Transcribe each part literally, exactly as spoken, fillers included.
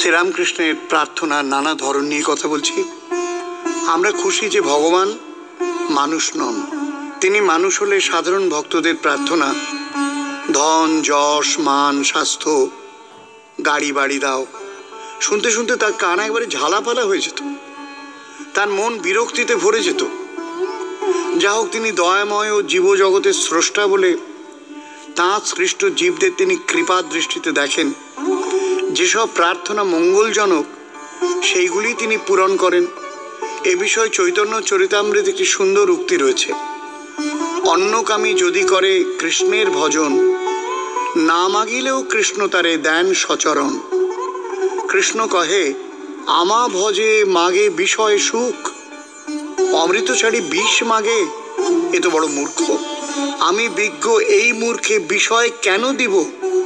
শ্রীরামকৃষ্ণের প্রার্থনার নানা ধরন নিয়ে কথা বলছি। আমরা খুশি যে ভগবান মানুষ নন। তিনি মানুষ হলে সাধারণ ভক্তদের প্রার্থনা ধন যশ মান স্বাস্থ্য গাড়ি বাড়ি দাও শুনতে শুনতে তার কান একবারে ঝালাপালা হয়ে যেত, তার মন বিরক্তিতে ভরে যেত। যা হোক, তিনি দয়াময় ও জীবজগতের স্রষ্টা বলে তাঁর সৃষ্ট জীবদের তিনি কৃপা দৃষ্টিতে দেখেন। যেসব প্রার্থনা মঙ্গলজনক সেইগুলি তিনি পূরণ করেন। এ বিষয়ে চৈতন্য চরিতামৃতে একটি সুন্দর উক্তি রয়েছে, অন্নকামী যদি করে কৃষ্ণের ভজন, না মাগিলেও কৃষ্ণ তারে দেন সচরণ। কৃষ্ণ কহে আমা ভজে মাগে বিষয় সুখ, অমৃত ছাড়ি বিষ মাগে, এ তো বড় মূর্খ। আমি বিজ্ঞ এই মূর্খে বিষয় কেন দিব,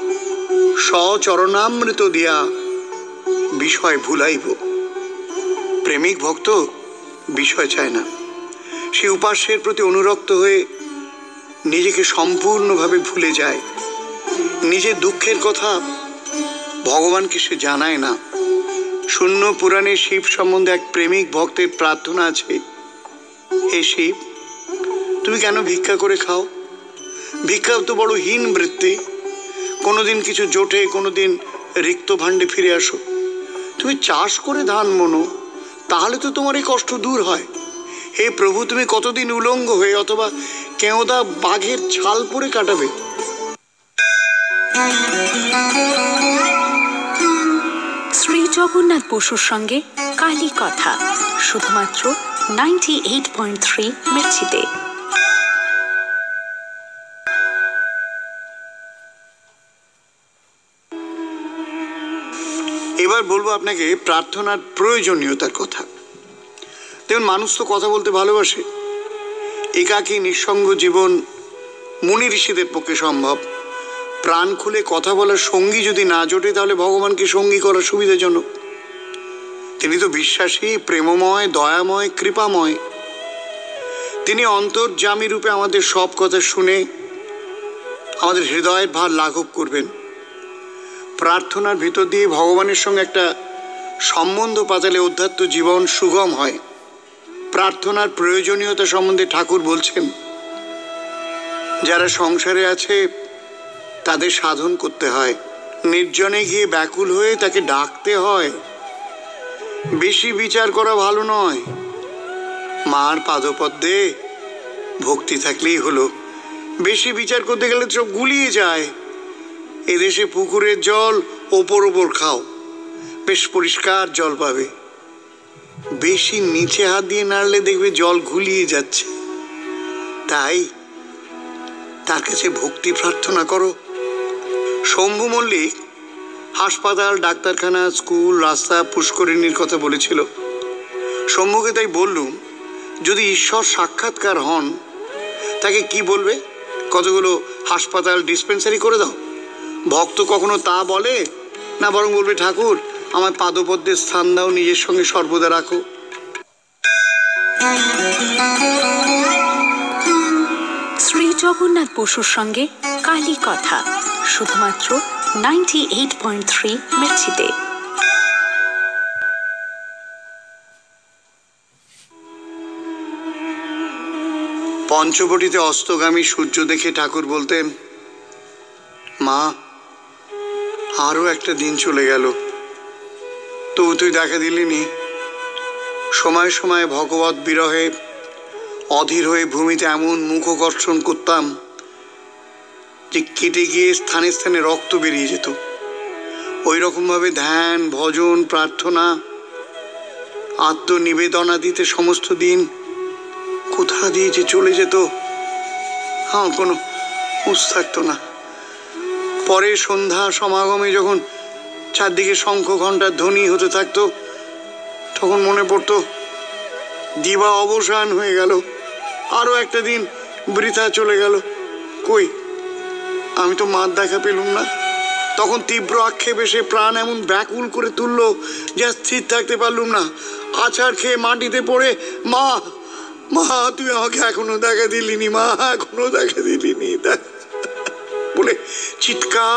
সচরণামৃত দিয়া বিষয় ভুলাইব। প্রেমিক ভক্ত বিষয় চায় না, সে উপাস্যের প্রতি অনুরক্ত হয়ে নিজেকে সম্পূর্ণভাবে ভুলে যায়। নিজের দুঃখের কথা ভগবানকে সে জানায় না। শূন্য পুরাণে শিব সম্বন্ধে এক প্রেমিক ভক্তের প্রার্থনা আছে, হে শিব, তুমি কেন ভিক্ষা করে খাও? ভিক্ষা তো বড় হীন বৃত্তি। কোনোদিন কিছু জোটে, কোনোদিন রিক্ত ভাণ্ডে ফিরে আসো। তুমি চাষ করে ধান মনো, তাহলে তো তোমার এই কষ্ট দূর হয়। হে প্রভু, তুমি কতদিন উলঙ্গ হয়ে অথবা কেওদা বাঘের ছাল পরে কাটাবে? শ্রী জগন্নাথ বসুর সঙ্গে কালী কথা, শুধুমাত্র নাইনটি এইট পয়েন্ট থ্রি মির্চিতে। এবার বলবো আপনাকে প্রার্থনার প্রয়োজনীয়তার কথা। দেখুন, মানুষ তো কথা বলতে ভালোবাসে। একাকী নিঃসঙ্গ জীবন মুনি ঋষিদের পক্ষে সম্ভব। প্রাণ খুলে কথা বলার সঙ্গী যদি না জোটে, তাহলে ভগবানকে সঙ্গী করা সুবিধাজনক। তিনি তো বিশ্বাসী, প্রেমময়, দয়াময়, কৃপাময়। তিনি অন্তর্যামী রূপে আমাদের সব কথা শুনে আমাদের হৃদয়ের ভার লাঘব করবেন। প্রার্থনার ভিতর দিয়ে ভগবানের সঙ্গে একটা সম্বন্ধ পাতালে অধ্যাত্ম জীবন সুগম হয়। প্রার্থনার প্রয়োজনীয়তা সম্বন্ধে ঠাকুর বলছেন, যারা সংসারে আছে তাদের সাধন করতে হয়, নির্জনে গিয়ে ব্যাকুল হয়ে তাকে ডাকতে হয়। বেশি বিচার করা ভালো নয়। মার পাদপদ্মে ভক্তি থাকলেই হলো। বেশি বিচার করতে গেলে সব গুলিয়ে যায়। এদেশে পুকুরের জল ওপর ওপর খাও, বেশ পরিষ্কার জল পাবে। বেশি নিচে হাত দিয়ে নাড়লে দেখবে জল গুলিয়ে যাচ্ছে। তাই তার কাছে ভক্তি প্রার্থনা করো। শম্ভু মল্লিক হাসপাতাল, ডাক্তারখানা, স্কুল, রাস্তা, পুষ্করিণীর কথা বলেছিল। শম্ভুকে তাই বললুম, যদি ঈশ্বর সাক্ষাৎকার হন তাকে কি বলবে? কতগুলো হাসপাতাল, ডিসপেন্সারি করে দাও। ভক্ত কখনো তা বলে না, বরং বলবে, ঠাকুর আমার পাদপদ্মের স্থান দাও, নিজের সঙ্গে সর্বদা রাখো। শ্রী জগন্নাথ বসুর সঙ্গে কালী কথা, শুধুমাত্র নাইনটি এইট পয়েন্ট থ্রি মির্চিতে। পঞ্চবটিতে অস্তগামী সূর্য দেখে ঠাকুর বলতেন, মা, আরও একটা দিন চলে গেল, তবু তুই দেখা দিলিনি। সময় সময় ভগবত বিরহে অধীর হয়ে ভূমিতে এমন মুখকর্ষণ করতাম যে কেটে গিয়ে স্থানে স্থানে রক্ত বেরিয়ে যেত। ওই রকমভাবে ধ্যান, ভজন, প্রার্থনা, আত্মনিবেদনা দিতে সমস্ত দিন কোথা দিয়ে যে চলে যেত আমার কোনো হুঁশ থাকতো না। পরে সন্ধ্যা সমাগমে যখন চারদিকে শঙ্খ ঘণ্টার ধ্বনি হতে থাকতো, তখন মনে পড়তো দিবা অবসান হয়ে গেল, আরও একটা দিন বৃথা চলে গেল। কই, আমি তো মার দেখা পেলুম না। তখন তীব্র আক্ষেপে সে প্রাণ এমন ব্যাকুল করে তুলল যা স্থির থাকতে পারলুম না। আছাড় খেয়ে মাটিতে পড়ে, মা, মা, তুই আমাকে এখনো দেখা দিলিনি, মা, এখনো দেখা দিলিনি বলে চিৎকার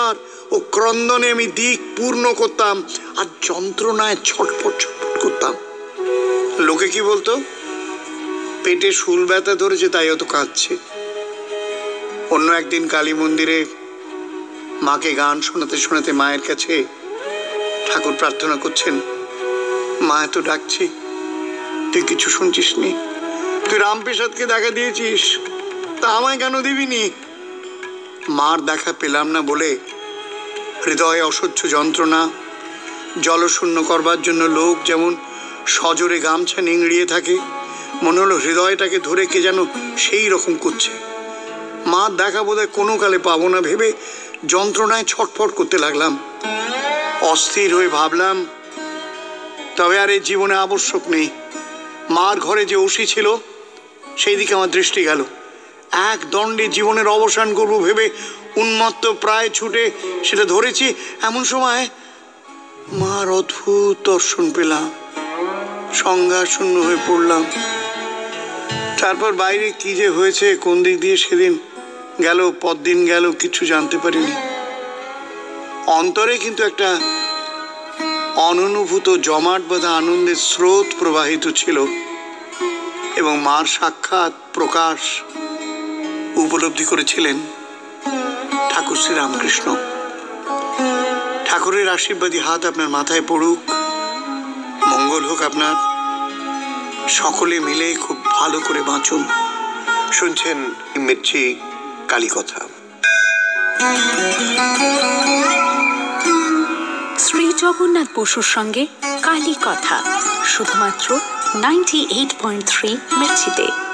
ও ক্রন্দনে আমি দিক পূর্ণ করতাম আর যন্ত্রণায় ছটফট ছটফট করতাম। লোকে কি বলতো, পেটে শুল ব্যথা ধরেছে তাই অত কাঁদছে। অন্য একদিন কালী মন্দিরে মাকে গান শোনাতে শোনাতে মায়ের কাছে ঠাকুর প্রার্থনা করছেন, মা এত ডাকছি, তুই কিছু শুনছিস নি? তুই রামপ্রসাদকে দেখা দিয়েছিস, তা আমায় কেন দিবিনি? মার দেখা পেলাম না বলে হৃদয়ে অসহ্য যন্ত্রণা। জলশূন্য করবার জন্য লোক যেমন সজোরে গামছা নিংড়িয়ে থাকে, মনে হলো হৃদয়টাকে ধরে কে যেন সেই রকম করছে। মার দেখা বোধহয় কোনো কালে পাবো না ভেবে যন্ত্রণায় ছটফট করতে লাগলাম। অস্থির হয়ে ভাবলাম, তবে আর এই জীবনে আবশ্যক নেই। মার ঘরে যে ওষি ছিল সেই দিকে আমার দৃষ্টি গেল। এক দণ্ডে জীবনের অবসান করব ভেবে উন্মত্ত প্রায় ছুটে সেটা ধরেছি। এমন সময় মার অদ্ভুত দর্শন পেলাম, সংজ্ঞা শূন্য হয়ে পড়লাম। তারপর বাইরে কি যে হয়েছে, কোন দিক দিয়ে সেদিন গেল পরদিন গেল কিছু জানতে পারিনি। অন্তরে কিন্তু একটা অননুভূত জমাট বাঁধা আনন্দের স্রোত প্রবাহিত ছিল এবং মার সাক্ষাৎ প্রকাশ উপলব্ধি করেছিলেন ঠাকুর শ্রী রামকৃষ্ণ। ঠাকুরের আশীর্বাদী হাত আপনার মাথায় পড়ুক, মঙ্গল হোক আপনার। সকলে মিলে খুব ভালো করে বাঁচুন। শুনছেন মির্চি কালী কথা। শ্রী জগন্নাথ বসুর সঙ্গে কালী কথা, শুধুমাত্র নাইনটি এইট পয়েন্ট থ্রি মির্চিতে।